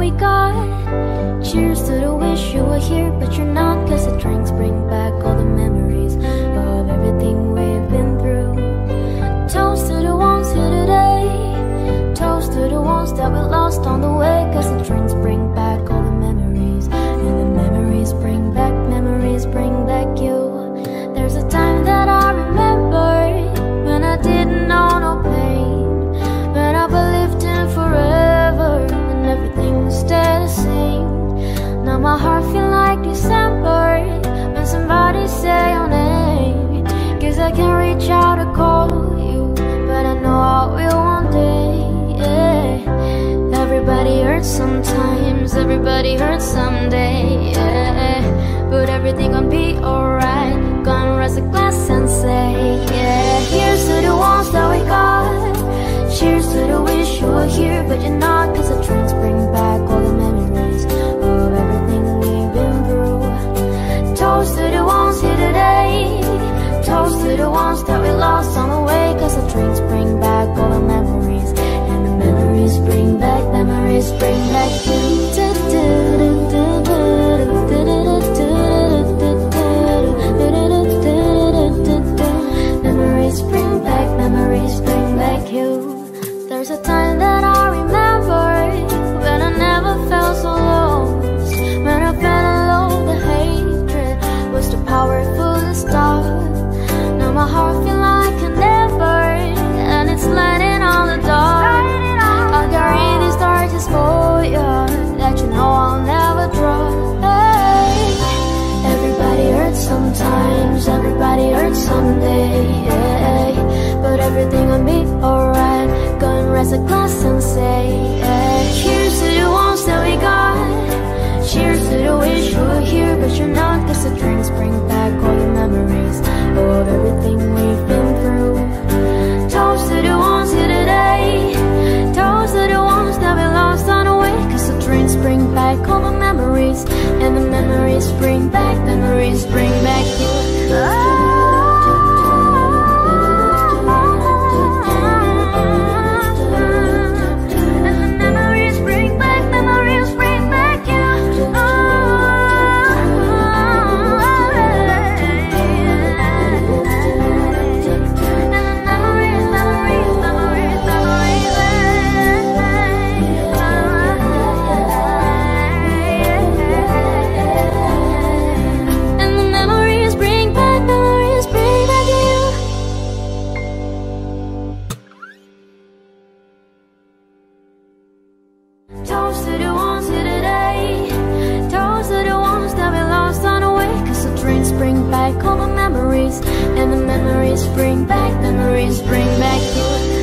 we got. Cheers to the wish you were here, but you're not. Cause the drinks bring back all the memories of everything we've been through. Toast to the ones here today. Toast to the ones that we lost on the way. Cause the drinks bring back all the memories, and the memories bring back you. There's a time that I remember when I didn't know no pain, when I believed in forever and everything would stay the same. Now my heart feel like December when somebody say your name. Cause I can't reach out to call you, but I know I will one day, yeah. Everybody hurts sometimes, everybody hurts someday, yeah. But everything gon' be alright. Gonna raise a glass and say, yeah. Here's to the ones that we got. Cheers to the wish you were here, but you're not. Cause the drinks bring back all the memories of everything we've been through. Toast to the ones here today. Toast to the ones that we lost on the way. Cause the drinks bring back all the memories, and the memories bring back you. Memories bring back you. There's a time that I remember when I never felt so lost, when I felt alone, the hatred was too powerful to stop. Now my heart feel like an ember, and it's lighting on the dark. I'll carry these torches for you, that you know I'll never drop. Hey. Everybody hurts sometimes, everybody hurts someday, yeah. But everything will be alright. Gonna raise a glass and say, yeah. Cheers to the ones that we got. Cheers to the wish you were here, but you're not. Cause the drinks bring back all the memories of everything we've been through. Toast to the ones here today. Toast to the ones that we lost on the way. Cause the drinks bring back all the memories, and the memories bring back you. Toast to the ones here today. Toast to the ones that we lost on the way. Cause the drinks bring back all the memories, and the memories bring back you.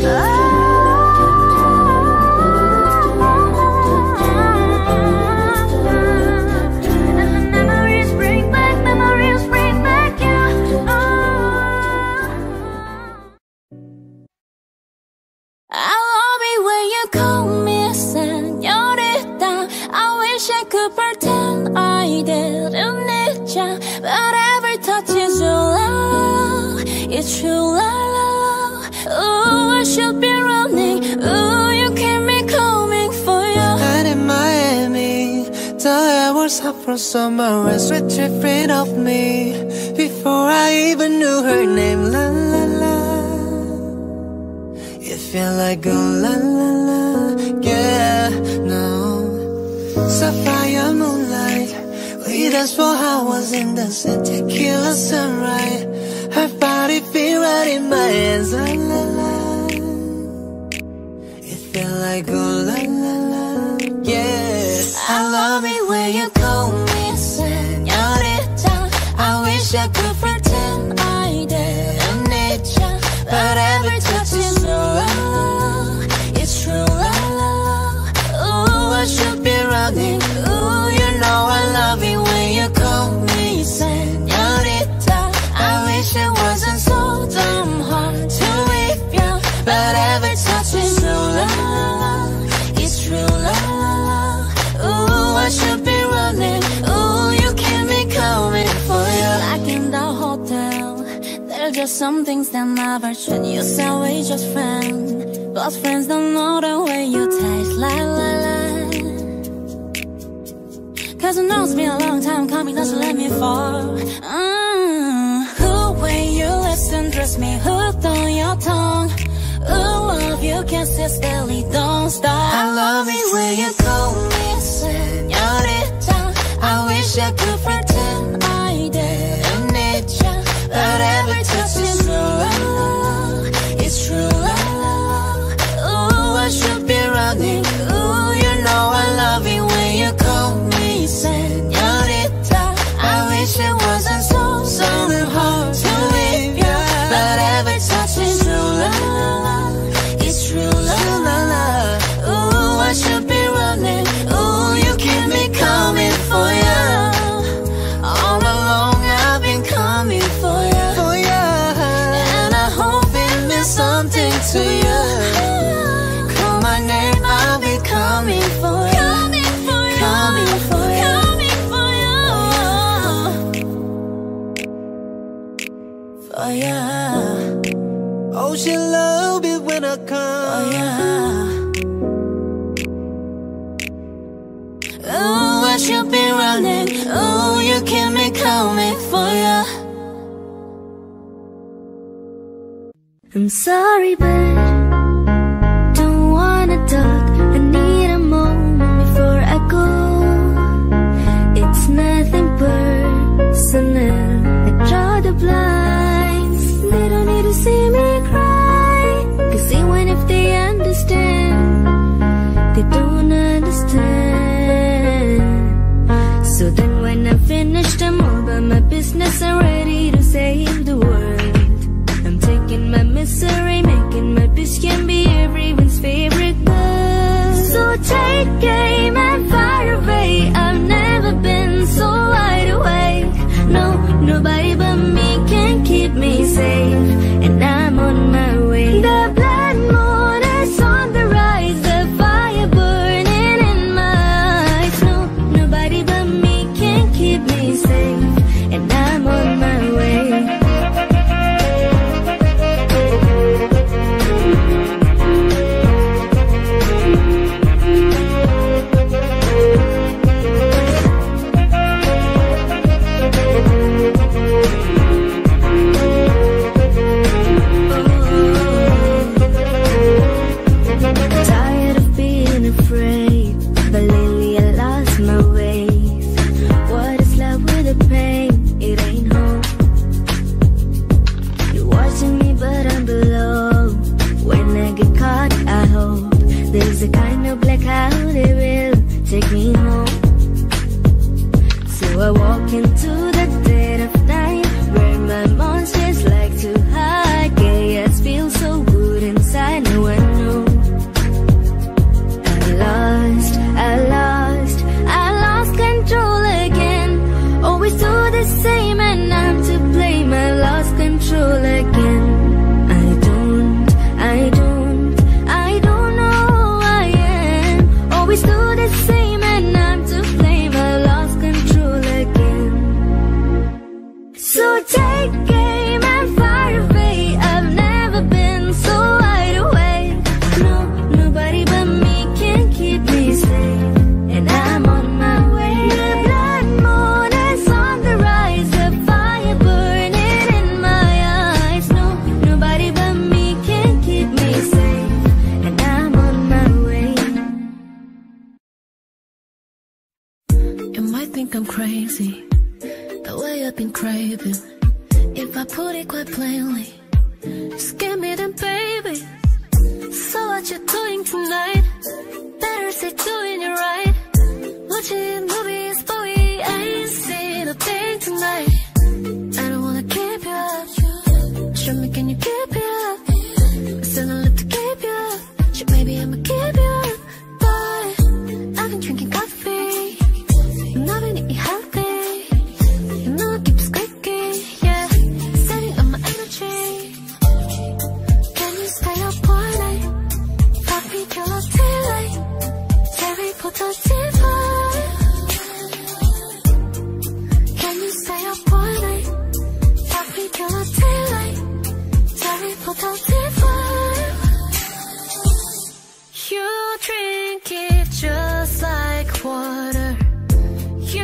Pretend I didn't need you, but every touch is your love. It's true love. Oh, I should be running. Oh, you keep me coming for you. And in Miami, the air was hot from summer and sweat dripping off me before I even knew her name. La la la. It felt like a la la la. Yeah, no. Sapphire moonlight, we danced for hours in the sun, tequila sunrise. Her body feel right in my hands, la la la. It felt like oh la la la, yeah. I love it when you call me señorita. I wish I could pretend I didn't need you, but every touch is your love. It's true love. Oh, I should be running. Ooh, you know I love it when you call me señorita. I wish it wasn't so damn hard to leave you, but every touch is true love. It's true love. Ooh, I should be running. Ooh, you keep me coming for you. Like in the hotel, there are just some things that never change. You say we just friends, but friends don't know the way you taste. La la la. Cause I know it's been a long time coming, doesn't let me fall. The way you listen, dress me hooked on your tongue. Ooh, love you can't sit still, don't stop. I love it when you call me señorita. I wish I could pretend I didn't need ya, but every touch is true love, it's true love. Ooh, I should be running. Ooh, you know I love it when you call me señorita. I wish it wasn't so damn hard to leave ya, but every touch is true love, it's true love. Ooh, I should be running. Ooh, you keep me coming for ya. All along I've been coming for ya, and I hope it means something to you. Call my name, I'll be coming for ya, coming for ya, for ya. Oh, she love it when I come. Oh yeah. Ooh, I should be running. Ooh, you keep me coming for ya. I'm sorry, but don't wanna talk. I need a moment before I go. It's nothing personal. I draw the blinds. They don't need to see me cry. Cause even if they understand, they don't understand. So then when I finish them all by my business, I'm ready to save the world. I'm taking my misery, making my bitch can be everyone's favorite girl. So take aim and fire away. I've never been so wide awake. No, nobody but me can keep me safe, and I'm on my way. The blood moon is on the rise, the fire burning in my eyes. No, nobody but me can keep me safe, and I'm on my way. Tired of being afraid, but lately I lost my way. What is love with the pain? It ain't home. You're watching me, but I'm below. When I get caught, I hope there's a kind of blackout that will take me home. So I walk into the dead of night, where my monsters like to hide. Chaos feels so good inside, now I know. I lost control again. Always do the same and I'm to blame. I lost control again. I don't know who I am. Always do the same and I'm to blame. I lost control again. So take aim and fire away. I've never been so wide awake. No, nobody but me can keep me safe, and I'm on my way. The blood moon is on the rise, the fire burning in my eyes. No, nobody but me can keep me safe, and I'm on my way. You might think I'm crazy, the way I've been craving. If I put it quite plainly, just give me them, baby. So what you doing tonight? Better say doing it right. Watching movies, but we ain't seen a thing tonight. I don't wanna keep you up. Show me, can you keep it up? Still not love to keep you up. Shit, maybe I'ma keep you up. But I've been drinking coffee, and I've been eating healthy. You know it keeps squeaky, yeah. Setting up my energy. Can you stay up all night? Fuck me till I'm daylight. Terry put on TV. Can you stay up all night? Fuck me till I'm daylight. Terry put on TV. You drink it just like water. You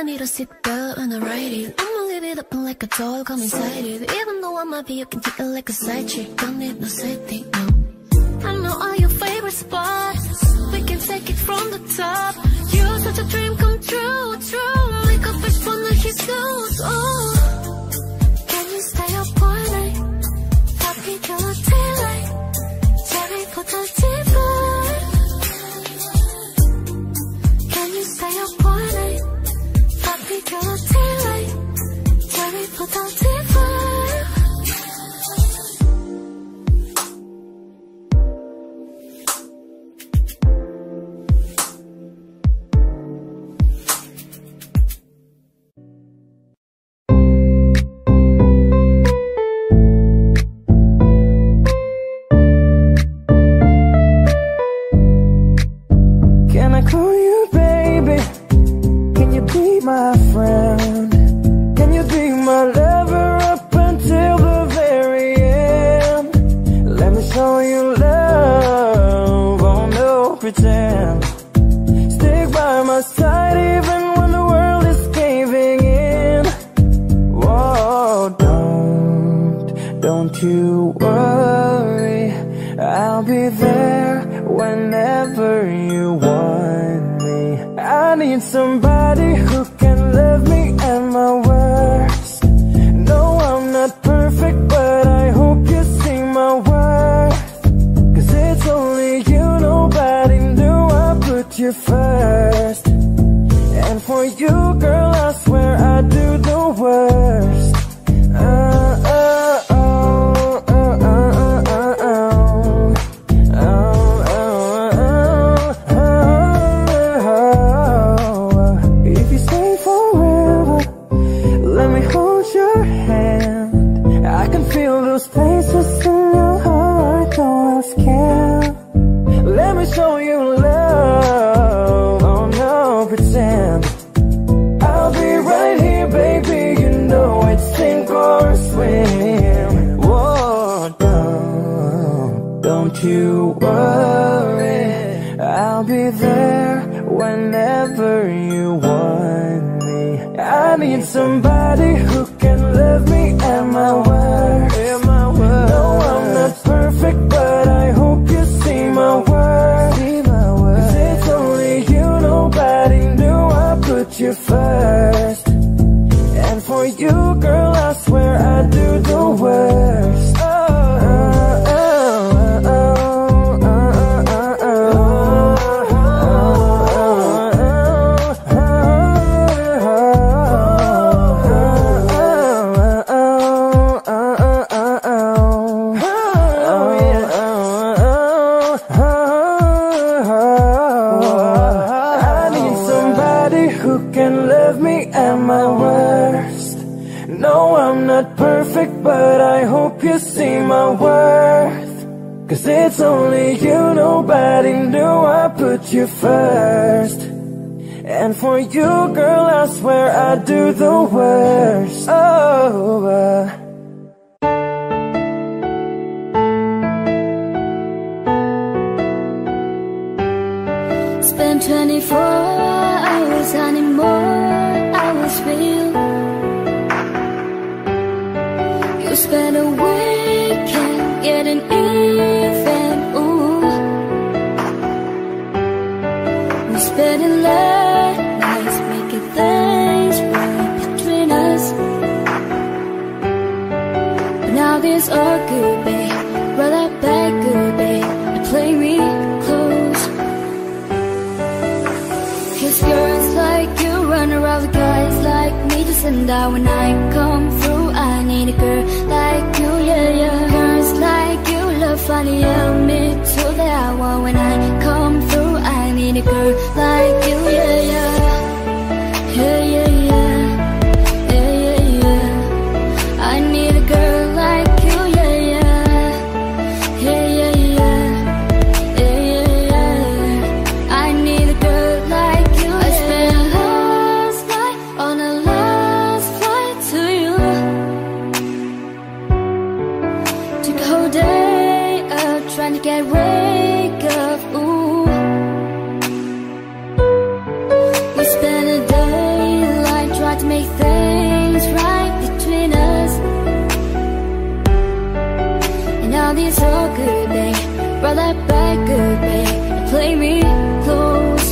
need a seatbelt when I ride it. I'ma leave it open like a door, come inside it. Even though I might be, you can take it like a side chick. Don't need no safety, no. I know all your favorite spots. We can take it from the top. You're such a dream come true, true. Like a fish from the hills, oh. Can you stay up all night? Happy till the daylight. Cherry put on TV. Can you stay up all night? Happy till the daylight. Cherry put on TV. Spend 24 hours, I need more hours with you. You spend a weekend getting even, ooh. We spending late nights making things right between us. But now this all good, babe. Roll that back good, babe, and play me close. Cause girls like you run around with guys like me to send out. When I come through, I need a girl like you, yeah, yeah. Girls like you love funny, yeah, me too, that I want. When I come through, I need a girl like you, yeah, yeah. Yeah, yeah, yeah. Yeah, yeah, yeah. I need a girl like you, yeah, yeah. Yeah, yeah, yeah. Yeah, yeah, yeah. I need a girl like you, yeah. I spent last night on a last flight to you. Took a whole day out trying to get wake up, ooh. make things right between us. And now these all good, babe. Brought that back good, babe, and play me close.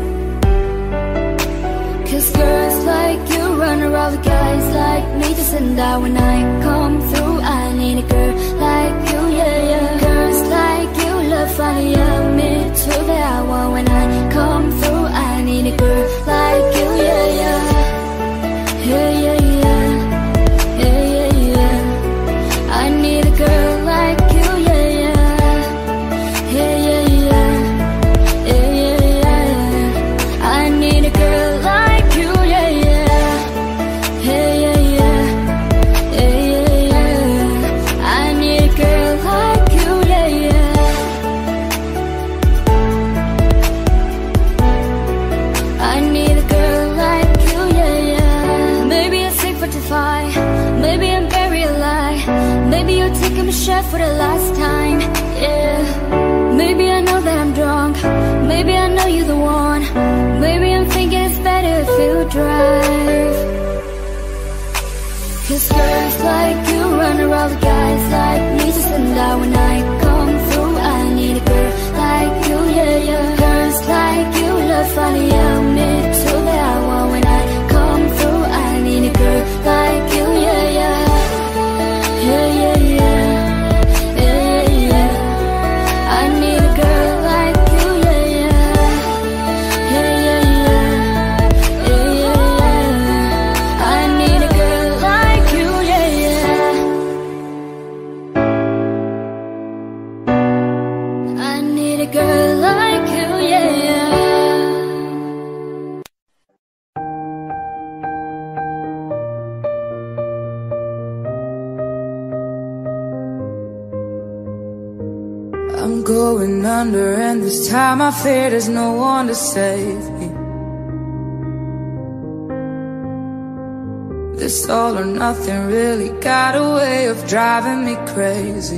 Cause girls like you run around with guys like me to send out. When I come through, I need a girl like you, yeah, yeah. Girls like you love finally admit to that I want. When I come through, I need a girl like you, yeah, yeah. Yeah, yeah, yeah. Yeah, yeah, yeah. I need a girl like you, yeah, yeah. Yeah, yeah, yeah. Yeah, yeah, yeah. I need a girl like you, yeah, yeah. Yeah, yeah, yeah. Yeah, yeah, yeah. I need a girl like you, yeah, yeah. I need a girl like you, yeah, yeah. Maybe I'm sick for defy, maybe I'm very alive. Maybe you're taking my shot for the last time, yeah. Maybe I know that I'm drunk, maybe I know you're the one. Maybe I'm thinking it's better if you drive. Cause girls like you run around with guys like me to send out. When I come through, I need a girl like you, yeah, yeah. Girls like you love funny, admit to that I want. When I come through, I need a girl like you, yeah, yeah. Yeah, yeah, yeah. Yeah, yeah, yeah. I need a girl like you, yeah, yeah. Yeah, yeah, yeah. Yeah, yeah, yeah. I need a girl like you, yeah, yeah. I need a girl like you, yeah, yeah. I'm going under, and this time I fear there's no one to save me. This all or nothing really got a way of driving me crazy.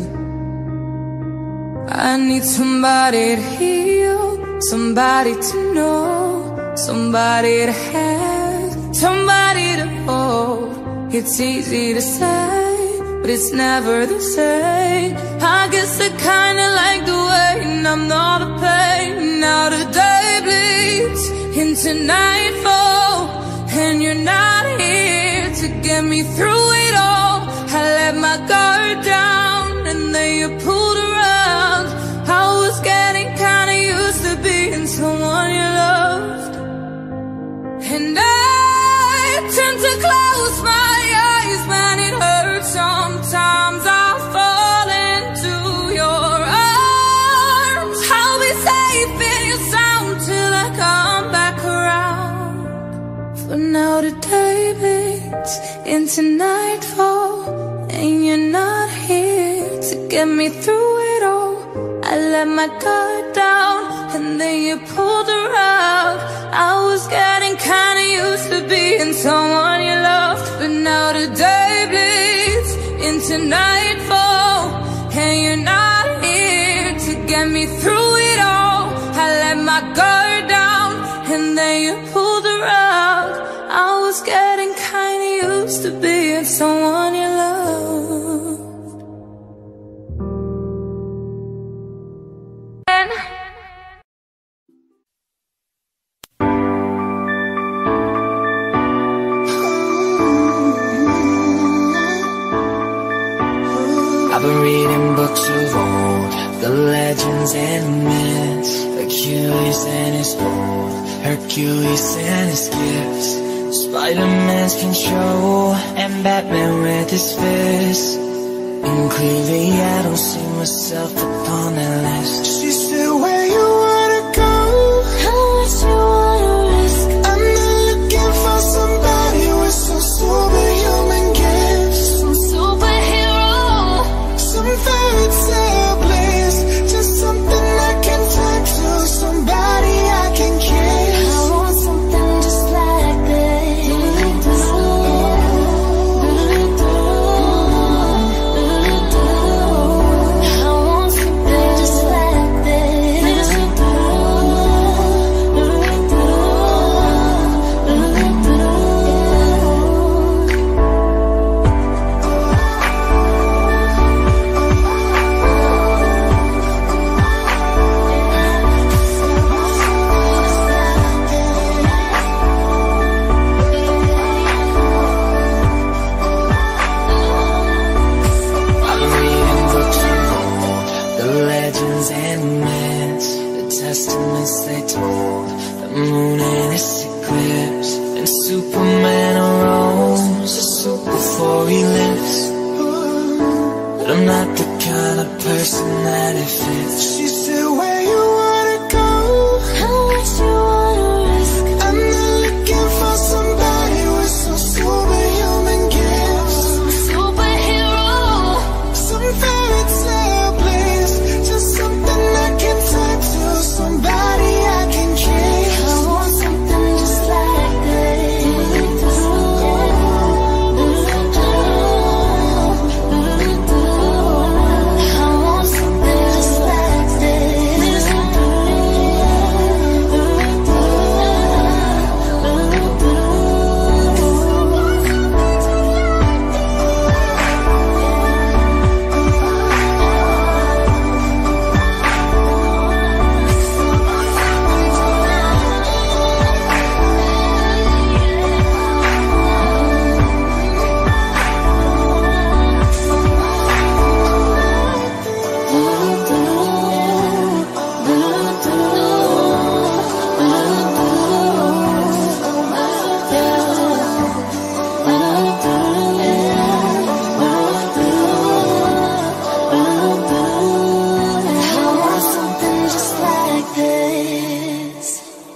I need somebody to heal, somebody to know, somebody to have, somebody to hold. It's easy to say, but it's never the same. I guess I kinda like the way I'm not a pain. Now the day bleeds into nightfall, and you're not here to get me through it all. I let my guard down, and then you pulled around. I was getting kinda used to being someone you loved, and I tend to close my eyes when it hurts. Sometimes I fall into your arms. I'll be safe in your sound till I come back around. For now the day bleeds into nightfall, and you're not here to get me through it all. I let my guard down, and then you pulled around. I was getting kinda used to being someone you loved, but now the day bleeds into nightfall, and you're not here to get me through it all. I let my guard down, and then you pulled around. I was getting kinda used to being someone you loved. I've been reading books of old, the legends and myths, Achilles and his gold, Hercules and his gifts, Spider-Man's control, and Batman with his fists. And clearly I don't see myself upon that list. She said, where you wanna go? How much you wanna risk? I'm not looking for somebody with some superhuman gifts, Some superhero. some fairy tale bliss, just something I can talk to, somebody I can kiss. I want something just like this. I want something just like I'm not the kind of person that it fits. She said, where you wanna go? How much you wanna risk? I'm not looking for somebody with some superhuman gifts. Superhero. Some fairy tale bliss, just something I can talk to, somebody I can kiss. I want something just like this. I want something just like this. I want something just like this.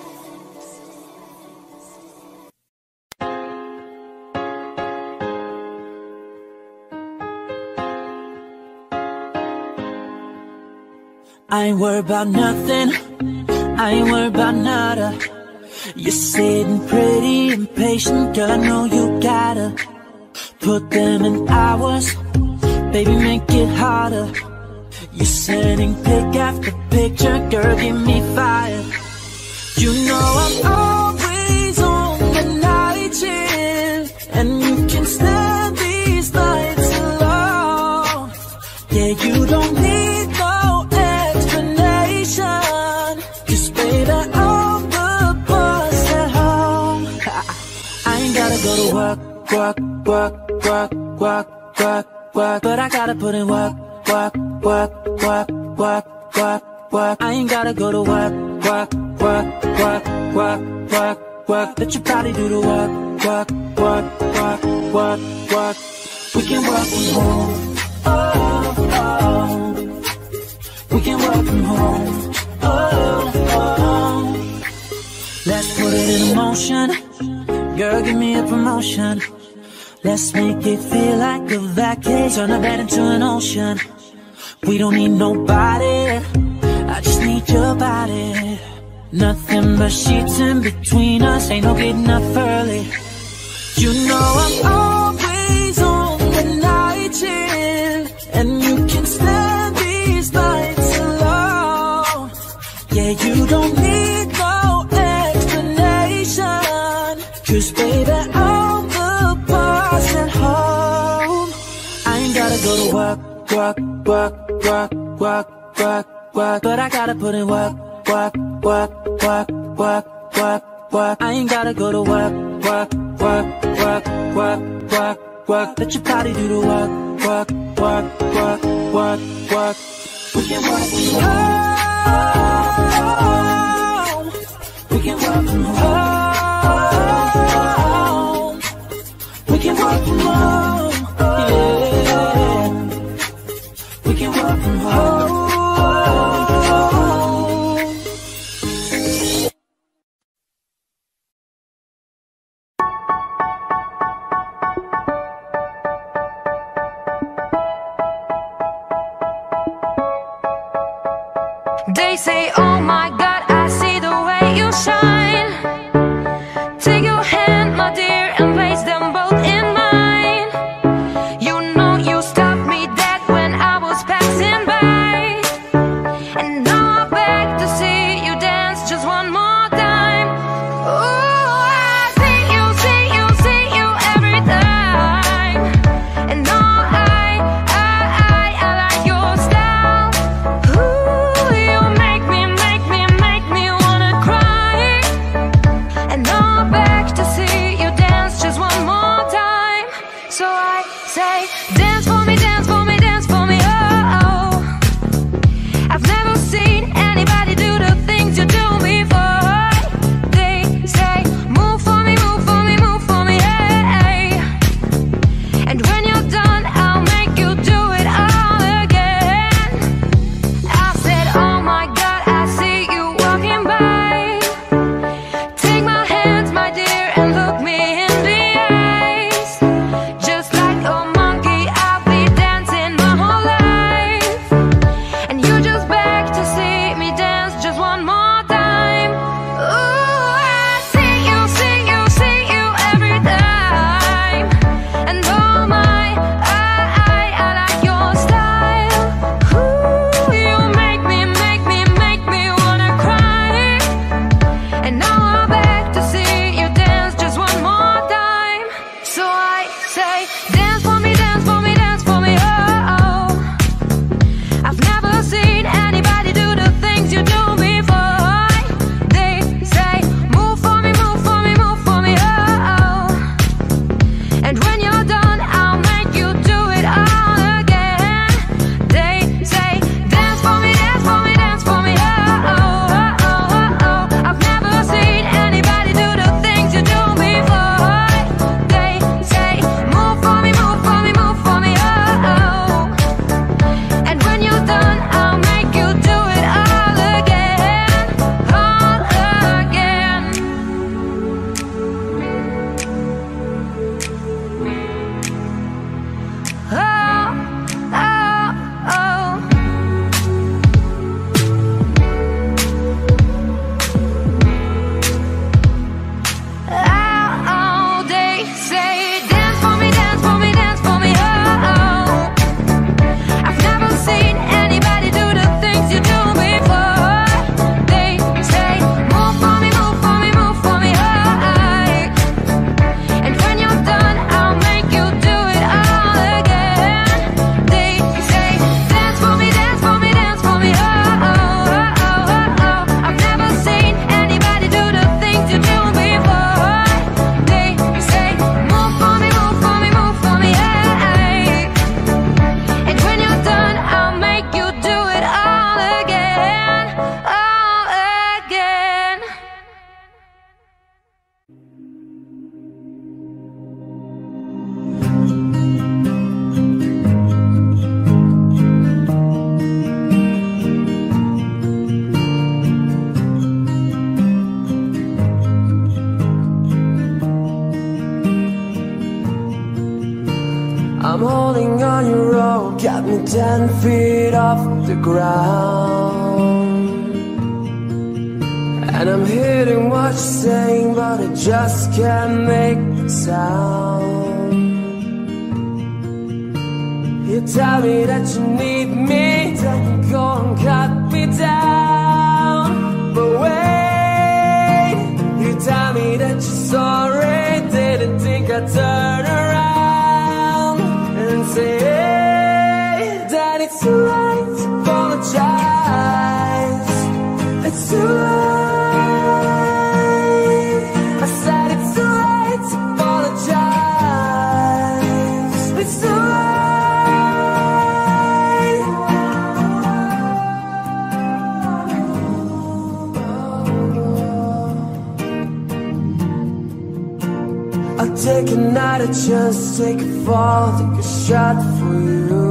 I ain't worried about nothing, I ain't worried about nada. You're sitting pretty impatient, girl, I know you gotta put them in hours, baby, make it harder. You're sending pic after picture, girl, give me fire. You know I'm always on the night shift, and you can stand these nights alone. Yeah, you don't need no explanation, 'cause baby, I'm the boss at home. I ain't gotta go to work, work, work, work, work, work, work, but I gotta put in work, work, work, work, work, work, work. I ain't gotta go to work, work, work, work, work, work, work. Let your body do the work, work, work, work, work, work. We can work from home, oh, oh. We can work from home, oh, oh. Let's put it in motion, girl, give me a promotion. Let's make it feel like a vacation, turn a bed into an ocean. We don't need nobody, I just need your body. Nothing but sheets in between us, ain't no getting up early. You know I'm always on the night shift, and you can stand these nights alone. Yeah, you don't need no explanation, 'cause baby, I'm the boss at home. I ain't gotta go to work, work, work, work, work, work, work, but I gotta put in work, work, work, work, work, work, work. I ain't gotta go to work, work, work, work, work, work, work. Let your body do the work, work, work, work, work, work. We can work from home. We can work from home. We can work from home. Yeah. We can work from home. They say, oh my God, I see the way you shine. Take your hand, my dear, and place them both in mine. You know you stopped me dead when I was passing by, and now I beg to see you dance just one more time. Ooh, I see you, see you, see you every time, and now I like your style. Ooh, you make me wanna cry, and now I beg to see you dance just one more time. So I say, dance for me, dance for me, dance for me, oh, oh. I've never seen anybody do the things you do before. They say, move for me, move for me, move for me, hey. And when you're done, I'll make you do it all I'm holding on your rope, got me 10 feet off the ground. And I'm hearing what you're saying, but I just can't make a sound. You tell me that you need me, then go and cut me down. But wait, you tell me that you're sorry, didn't think I'd turn around and say that it's too late to apologize. It's too late. I said it's too late to apologize. It's too late. I'll take another chance, take a fall, take a shot for you.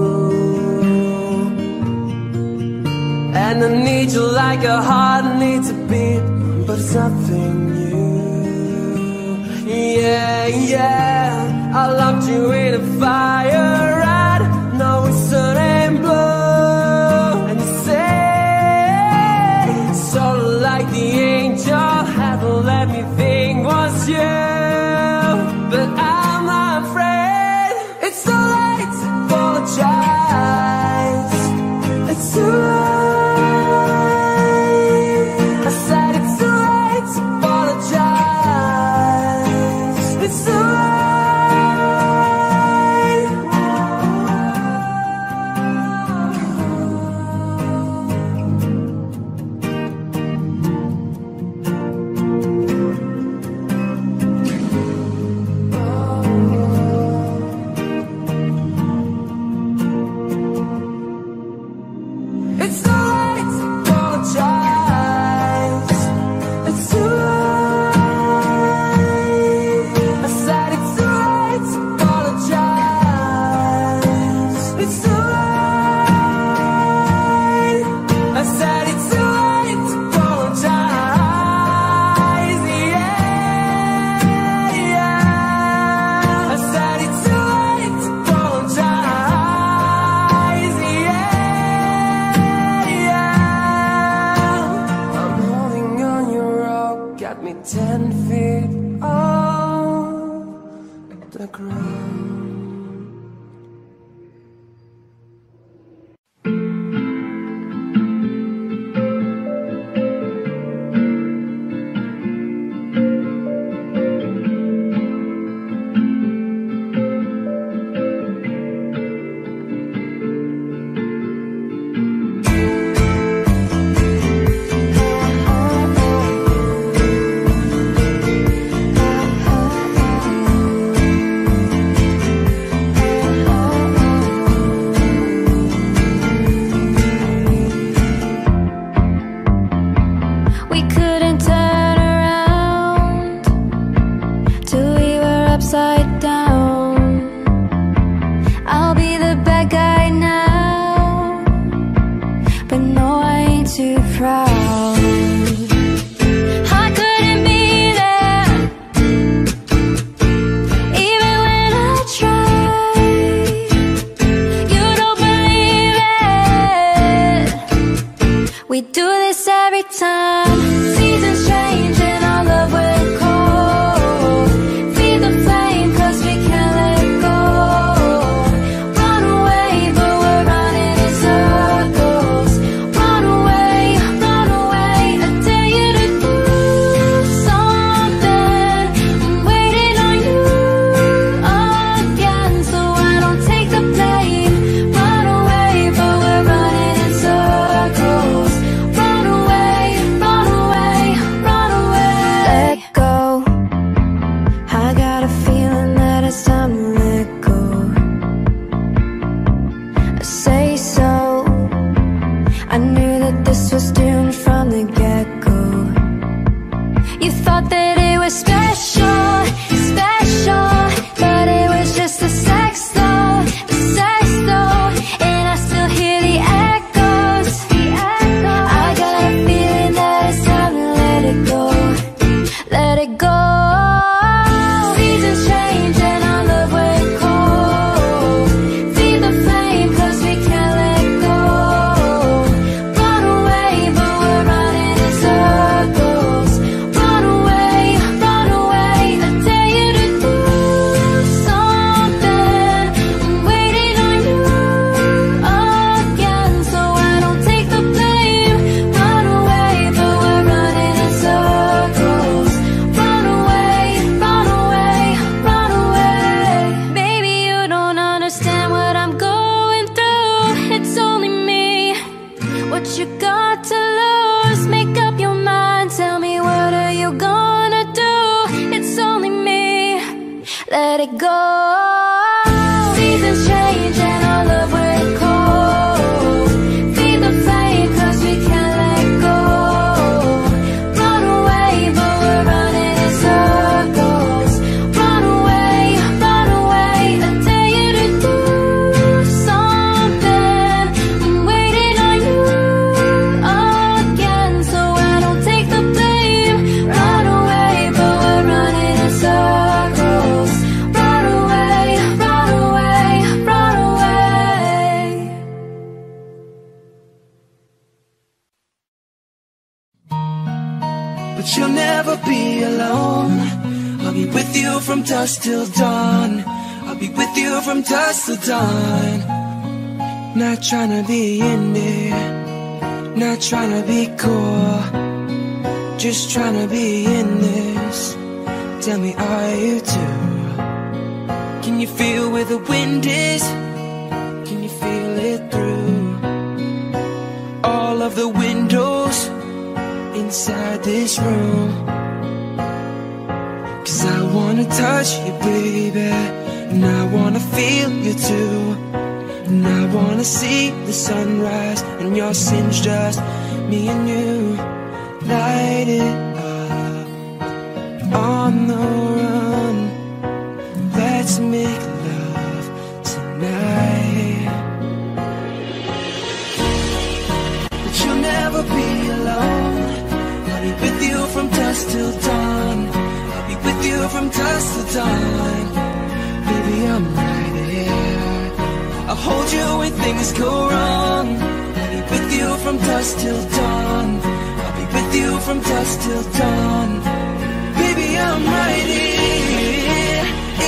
And I need you like a heart needs a beat, but it's nothing new. Yeah, yeah, I locked you in a fire red, now it's turning blue. And you say, sort of like the angel had to let me think was you. But I'm afraid it's too late to apologize. It's too late. I said it's too late to apologize. It's too late. It's too late to apologize. It's too late. I said it's too late to apologize. It's too late. I said it's too late to apologize. Yeah, yeah. I said it's too late to apologize. Yeah. I'm holding on your rope, got me 10 feet off the ground. We couldn't turn around till we were upside down. I'll be the bad guy now, but no, I ain't too proud. I couldn't be there, even when I tried. go. Seasons change and our love will cold. Feed the flame 'cause we can't let go. Run away, but we're running in circles. Run away, I dare you to do something. I'm waiting on you again, so I don't take the blame. Run away, but we're running in circles. Run away, run away, run away. But you'll never be alone. I'll be with you from dusk till dawn. I'll be with you from dusk till dawn. Not trying to be in there, not trying to be cool, just trying to be in this. Tell me, are you too? Can you feel where the wind is? Can you feel it through all of the windows inside this room? 'Cause I wanna touch you, baby, and I wanna feel you too. And I wanna see the sunrise and your sins, just me and you. Light it up on the run. Let's make love tonight. But you'll never be alone. I'll be with you from dusk till dawn. I'll be with you from dusk till dawn. Baby, I'm right here. I'll hold you when things go wrong. I'll be with you from dusk till dawn. I'll be with you from dusk till dawn. Baby, I'm right here.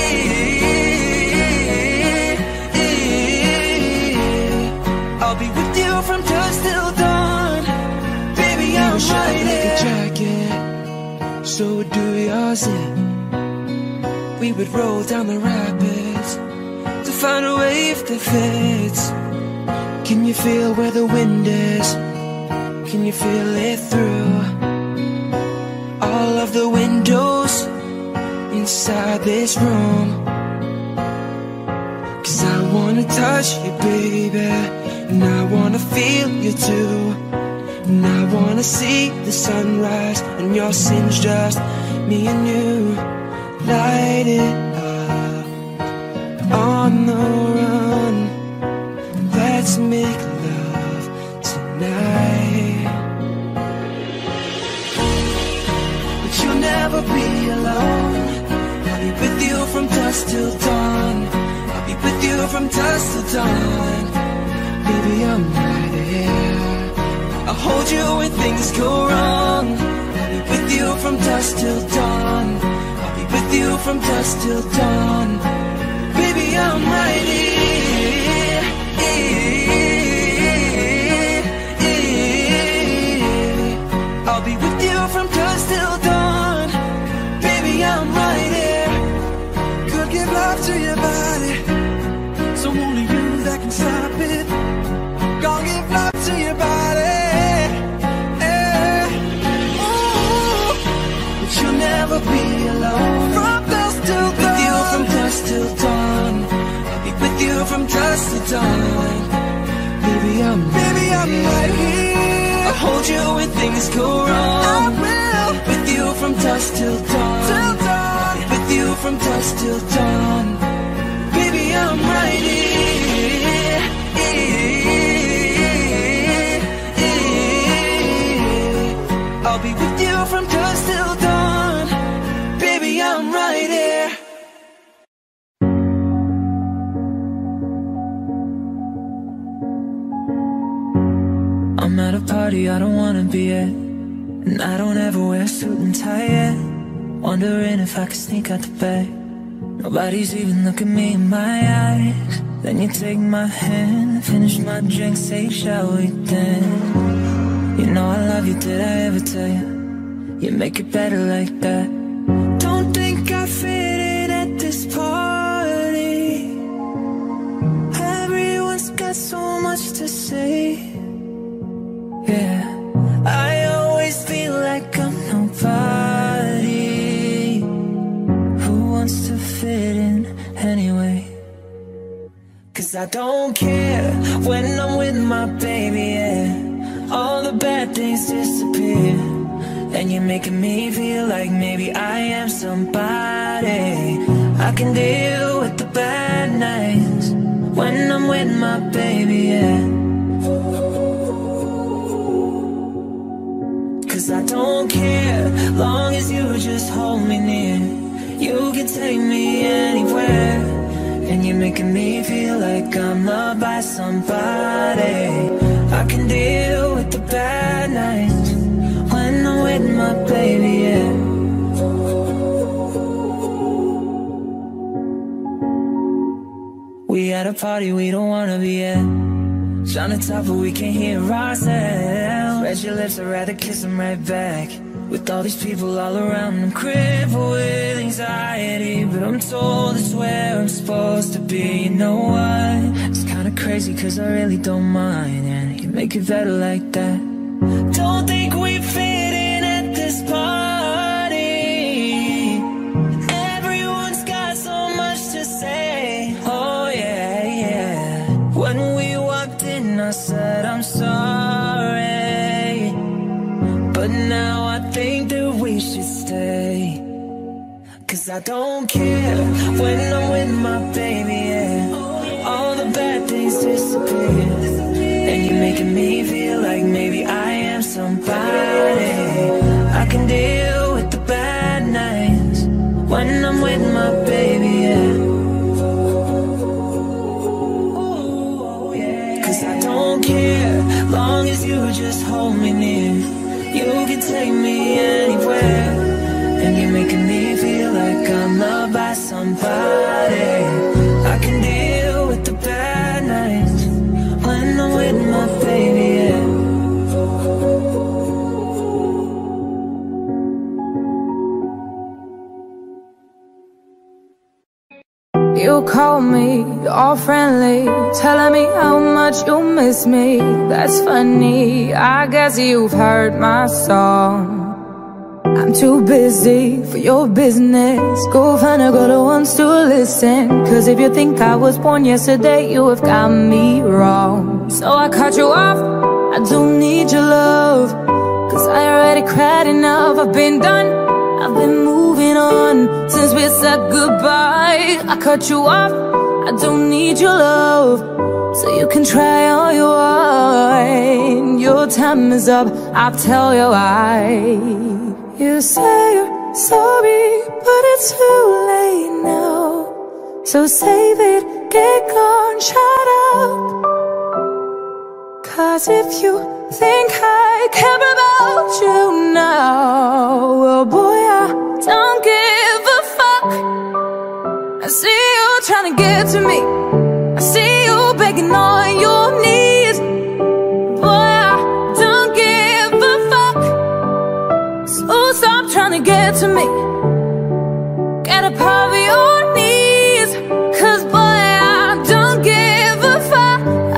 I'll be with you from dusk till dawn. Baby, I'm right here. Like a jacket, so do yours in. We would roll down the rapids to find a wave that fits. Can you feel where the wind is? Can you feel it through all of the windows inside this room? 'Cause I wanna touch you, baby, and I wanna feel you too. And I wanna see the sunrise and your sins, just me and you. Light it up on the run. Let's make love tonight. But you'll never be alone. I'll be with you from dusk till dawn. I'll be with you from dusk till dawn. Baby, I'm right here. I'll hold you when things go wrong. I'll be with you from dusk till dawn. I'll be with you from dusk till dawn. Baby, I'm right here. I'll be with you from dusk till dawn. Baby, I'm right here. Could give love to your body, so only you that can stop it. Gonna give love to your body. But you'll never be alone. From dusk till dawn. With you from dusk till dawn. I'll be with you from dusk till dawn. Baby, I'm right here. I'll hold you when things go wrong. I will. With you from dusk till dawn. With you from dusk till dawn. Baby, I'm right here. I'll be with you from dusk till dawn. Baby, I'm right here. I'm at a party I don't wanna be at, and I don't ever wear a suit and tie yet. Wondering if I could sneak out the back. Nobody's even looking me in my eyes. Then you take my hand, finish my drink, say, shall we dance? You know I love you, did I ever tell you? You make it better like that. Don't think I fit in at this party. Everyone's got so much to say. Yeah, I always feel like I'm nobody who wants to fit in anyway. 'Cause I don't care when I'm with my baby, yeah. All the bad things disappear, and you're making me feel like maybe I am somebody. I can deal with the bad nights when I'm with my baby, yeah. 'Cause I don't care, long as you just hold me near. You can take me anywhere, and you're making me feel like I'm loved by somebody. I can deal with the bad nights when I'm with my baby, yeah. We at a party we don't wanna be at, trying to talk but we can't hear ourselves. Read your lips, I'd rather kiss them right back. With all these people all around, I'm crippled with anxiety, but I'm told it's where I'm supposed to be. You know what? It's kinda crazy 'cause I really don't mind, and you make it better like that. Don't think we fit in at this party. Everyone's got so much to say. Oh yeah, yeah. When we walked in, I said I'm sorry, but now I think that we should stay. 'Cause I don't care when I'm with my baby, yeah. All the bad things disappear, and you're making me feel like maybe I am somebody. I can deal with the bad nights when I'm with my baby, yeah. 'Cause I don't care, long as you just hold me near. You can take me anywhere, and you're making me feel like I'm loved by somebody. I can deal with the bad nights when I'm with my baby, yeah. You call me all friendly, telling me how much you miss me. That's funny, I guess you've heard my song. I'm too busy for your business. Go find a girl who wants to listen. 'Cause if you think I was born yesterday, you have got me wrong. So I cut you off, I don't need your love, 'cause I already cried enough. I've been done, I've been moving on since we said goodbye. I cut you off, I don't need your love, so you can try all you want. Your time is up, I'll tell you why. You say you're sorry, but it's too late now. So save it, get gone, shut up. 'Cause if you think I care about you now, well boy, I don't give a fuck. I see you trying to get to me, I see you begging on your knees. Boy, I don't give a fuck. So stop trying to get to me, get up off your knees. 'Cause boy, I don't give a fuck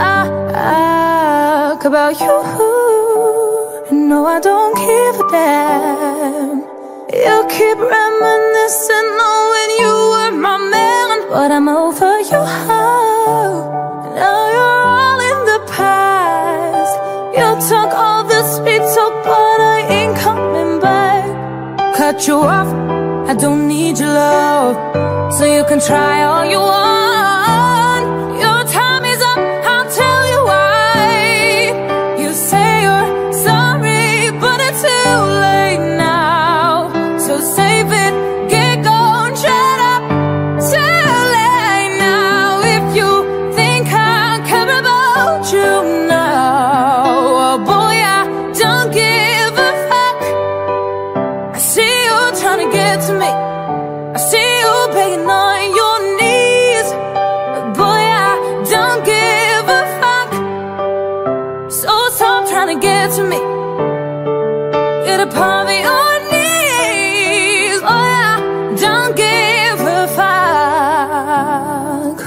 about you. No, I don't give a damn. You keep reminiscing on when you were my man, but I'm over you. Now you're all in the past. You took all the sweet talk, but I ain't coming back. Cut you off, I don't need your love, so you can try all you want. Your time is up, I'll tell you why. You say you're sorry, but it's too late now. So save it, get gone, shut up. Too late now. If you think I care about you now, oh boy, I don't give a fuck. I see you trying to get to me, I see you begging on your knees. Boy, I don't give a fuck. So stop trying to get to me, get up on your knees. Boy, I don't give a fuck.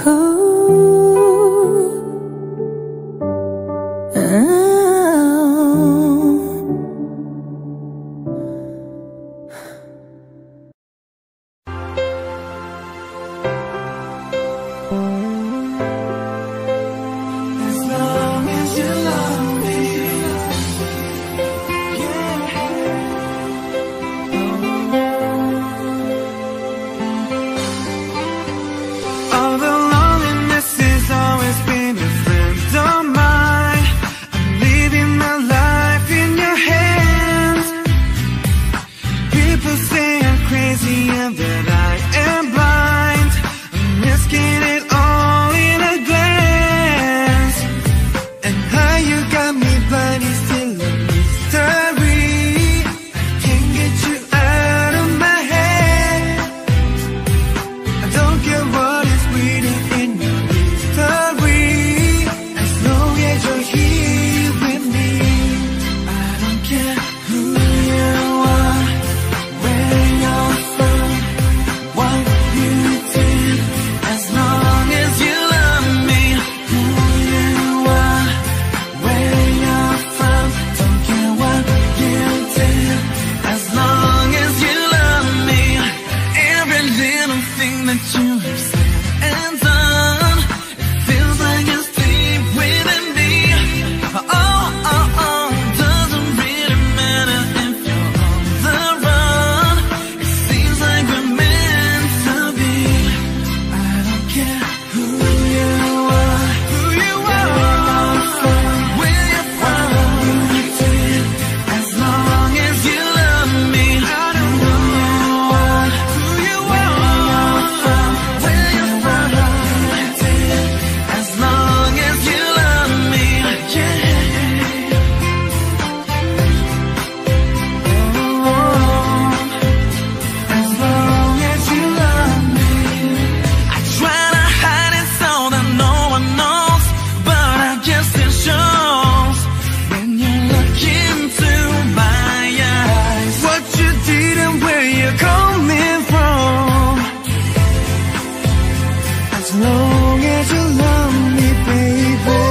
long as you love me, baby.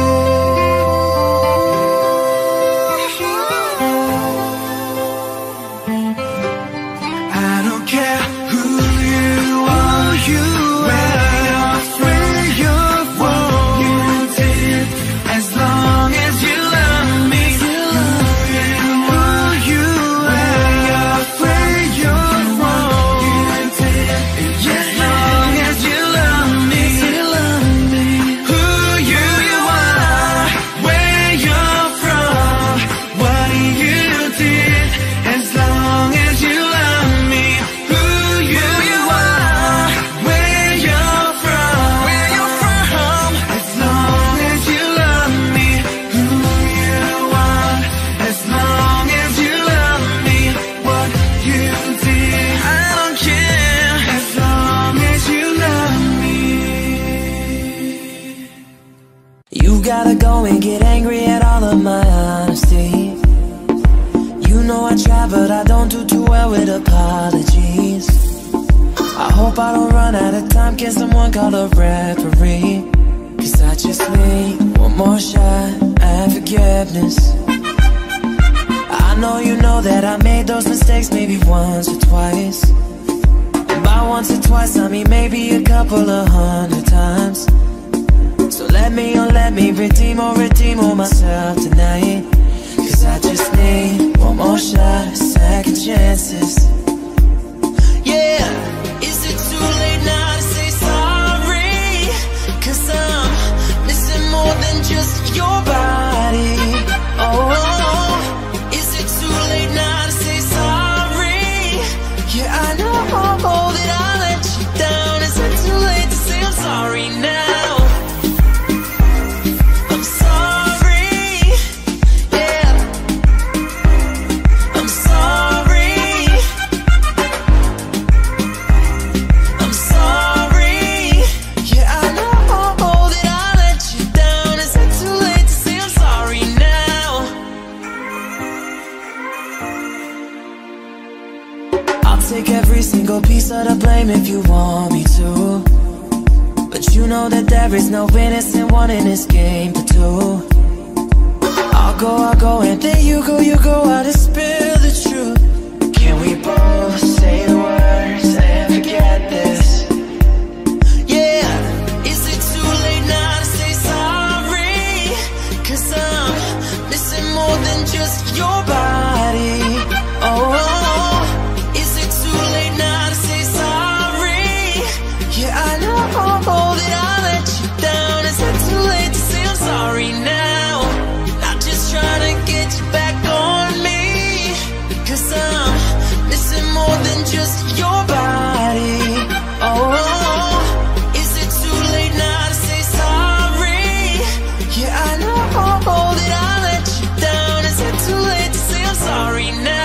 I don't care who you are, where you're from, you did, as long as you love me. You gotta go and get angry at all of my honesty. You know I try, but I don't do too well with apologies. I hope I don't run out of time. Can someone call a referee? Cause I just need one more shot at forgiveness. I know you know that I made those mistakes maybe once or twice. And by once or twice I mean maybe a couple of 100 times. So let me redeem all myself tonight. Cause I just need one more shot, second chances. Yeah, is it too late now to say sorry? Cause I'm missing more than just your body. Oh, is it too late now to say sorry? Yeah, I know that I let you down. Is it too late to say I'm sorry now? Take every single piece of the blame if you want me to. But you know that there is no innocent one in this game for two. I'll go, and then you go out and spill the truth. Can we both say the words and forget this? Yeah, is it too late now to say sorry? Cause I'm missing more than just your body. Oh, yeah, I know that I let you down. Is it too late to say I'm sorry now? Not just trying to get you back on me. Cause I'm missing more than just your body. Oh, is it too late now to say sorry? Yeah, I know that I let you down. Is it too late to say I'm sorry now?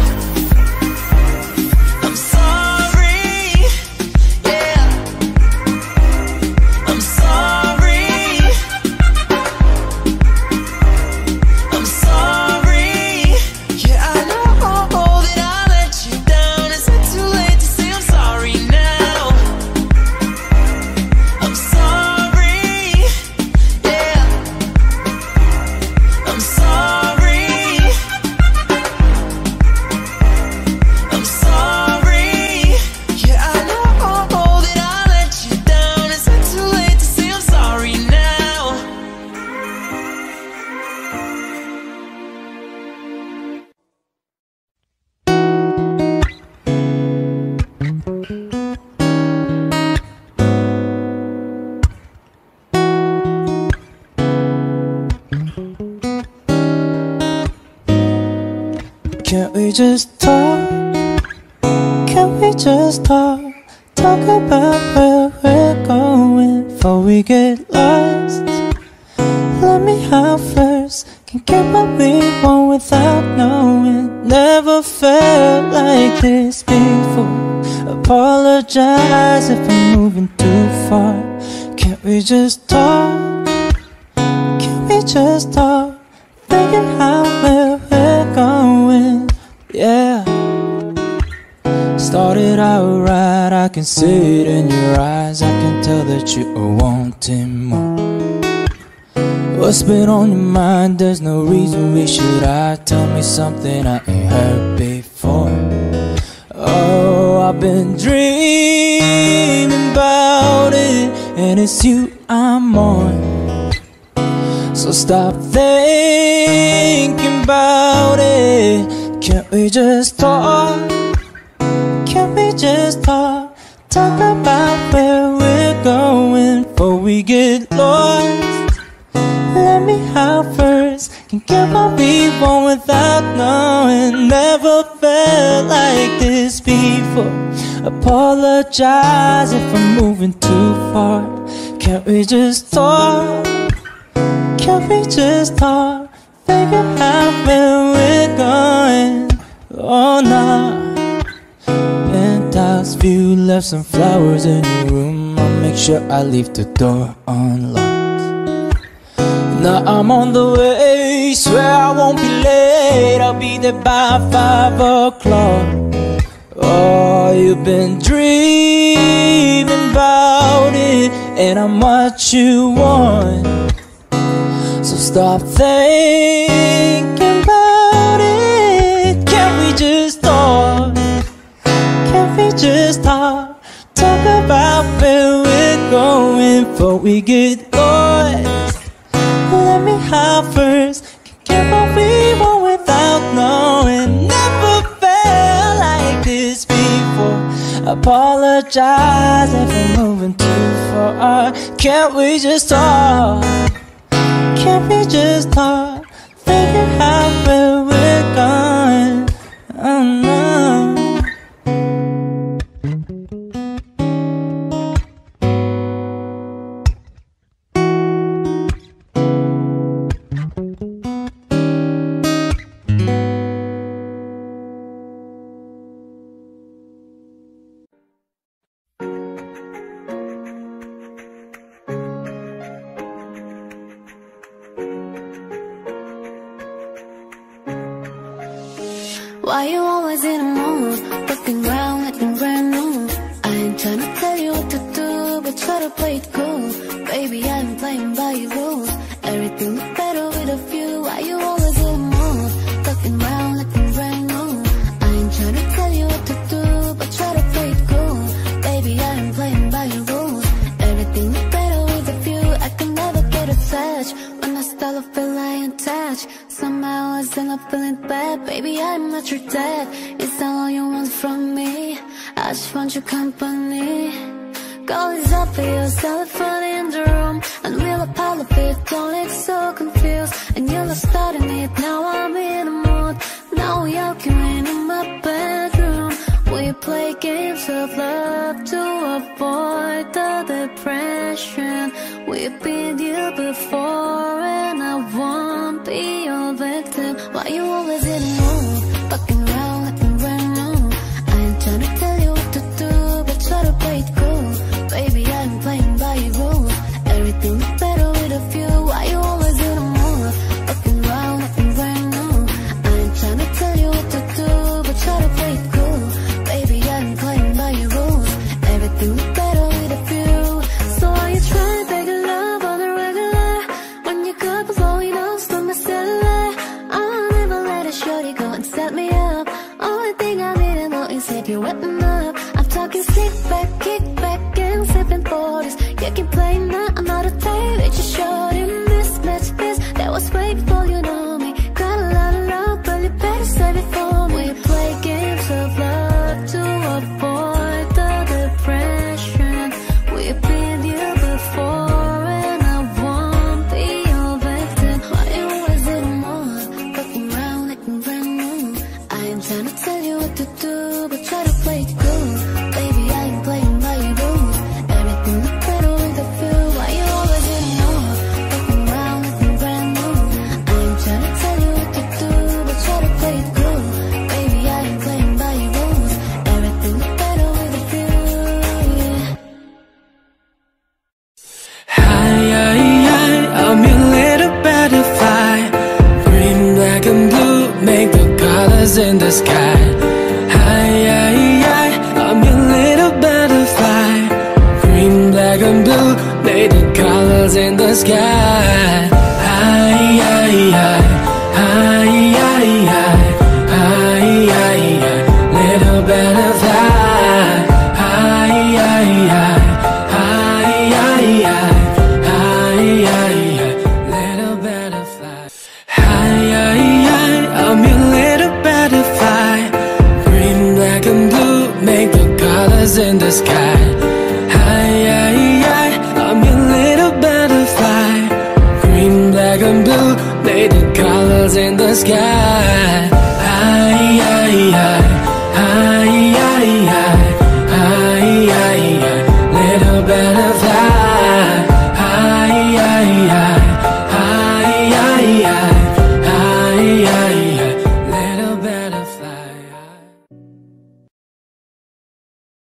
Can't we just talk? Can we just talk? Talk about where we're going before we get lost. Let me out first. Can get what we want without knowing. Never felt like this before. Apologize if I'm moving too far. Can't we just talk? Can we just talk? Figure out where we're going, yeah. Started out right, I can see it in your eyes. eyes, I can tell that you are wanting more. What's been on your mind? There's no reason we should hide. Tell me something I ain't heard before. Oh, I've been dreaming about it, and it's you I'm on. So stop thinking about it. Can't we just talk? Can't we just talk? Talk about where we're going before we get lost. Let me out first. Can get what we want without knowing. Never felt like this before. Apologize if I'm moving too far. Can't we just talk? Can't we just talk? Figure out where we're going. Oh no. Penthouse view, left some flowers in your room. I'll make sure I leave the door unlocked. Now I'm on the way, swear I won't be late. I'll be there by 5 o'clock. Oh, you've been dreaming about it, and I'm what you want. So stop thinking about it. Can't we just talk? Can't we just talk? Talk about where we're going before we get lost. Let me out first. Can get what we want without knowing. Never felt like this before. Apologize if I'm moving too far. Can't we just talk? Can't we just talk? Figure out where we're going. Oh no. Why you always in a mood? Looking round, acting brand new. I ain't tryna tell you what to do, but try to play it cool. Baby, I'm playing by your rules. Everything look better with a view. Why you always in a mood? Looking round, acting brand new. I ain't tryna tell you what to do, but try to play it cool. Baby, I'm playing by your rules. Everything look better with a view. I can never get attached. When I start to feel like attached, somehow I end up feeling bad. Baby, I'm not your dad. Is that all you want from me? I just want your company. Call is up for your telephone in the room, and we'll pile of it. Don't look so confused, and you're not starting it. Now I'm in the mood. Now you're queuing in my bedroom. We play games of love to avoid the depression. We've been here before, and I won't be your victim. Why you always in the mood? Fucking around, acting brand new. I ain't tryna tell you what to do, but try to play it cool. Baby, I'm playing by your rules. Everything look better with a view. Why you always in the mood? Fucking around, acting brand new. I ain't tryna tell you what to do, but try to play it cool. Baby, I'm playing by your rules. Everything look better with a view. So why you trying to beg a love on the regular? When you could be blowing up from my cellular. I'll never let a shorty go and set me up. Only thing I need to know is if you're wetting up. I'm talking sit back, kick back, and sipping 40s. You can play now, another day. It's just short in this match this. That was way before you know me. Got a lot of love, but you better save it for me. We play games of love to avoid the depression. We've been here before, and I won't be your victim. Why you always in the mood? Looking round, acting brand new. I ain't tryna tell you what to do, but try to play it cool. Baby, I ain't playing by your rules. Everything look better with a view. Why made the colors in the sky. High, high, high, high, high, high, high, high, high. Little butterfly. High, high, high, high, high, high, high, high. Little butterfly. High, high, high, I'm your little butterfly. Green, black, and blue make the colors in the sky. High, high, high, I'm your little butterfly. Green, black, and blue made the colors in the sky.